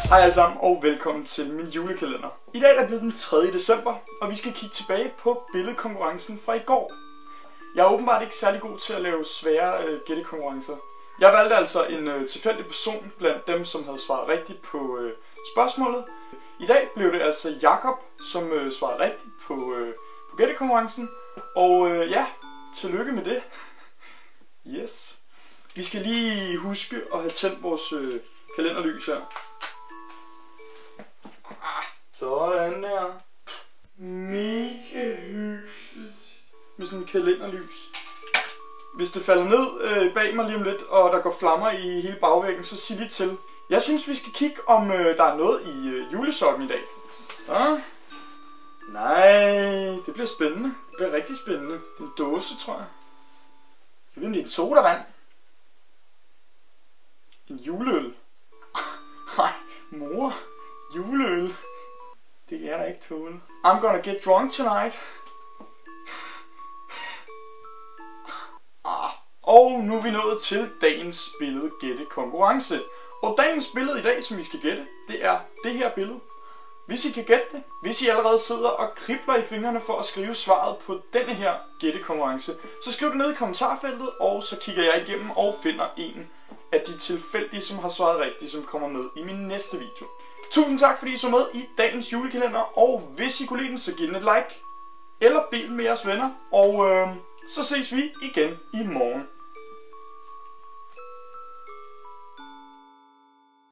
Hej alle sammen og velkommen til min julekalender. I dag er det blevet den 3. december, og vi skal kigge tilbage på billedkonkurrencen fra i går. Jeg er åbenbart ikke særlig god til at lave svære gættekonkurrencer. Jeg valgte altså en tilfældig person blandt dem, som havde svaret rigtigt på spørgsmålet. I dag blev det altså Jakob, som svarede rigtigt på gættekonkurrencen. Og ja, tillykke med det. Yes. Vi skal lige huske at have tændt vores kalenderlys her. Sådan her. Mega hyggeligt. Med sådan en kalenderlys. Hvis det falder ned bag mig lige om lidt, og der går flammer i hele bagvæggen, så sig lige til. Jeg synes, vi skal kigge, om der er noget i julesokken i dag. Så. Nej, det bliver spændende. Det bliver rigtig spændende. En dåse, tror jeg. Jeg ved, om det er en sodavand. En juleøl. Nej, mor. Juleøl. Det kan jeg da ikke tåle. I'm gonna get drunk tonight. Og nu er vi nået til dagens billede-gætte-konkurrence. Og dagens billede i dag, som vi skal gætte, det er det her billede. Hvis I kan gætte det, hvis I allerede sidder og kribler i fingrene for at skrive svaret på denne her gættekonkurrence, så skriv det ned i kommentarfeltet, og så kigger jeg igennem og finder en af de tilfældige, som har svaret rigtigt, som kommer med i min næste video. Tusind tak, fordi I så med i dagens julekalender, og hvis I kunne lide den, så giv den et like, eller del med jeres venner, og så ses vi igen i morgen.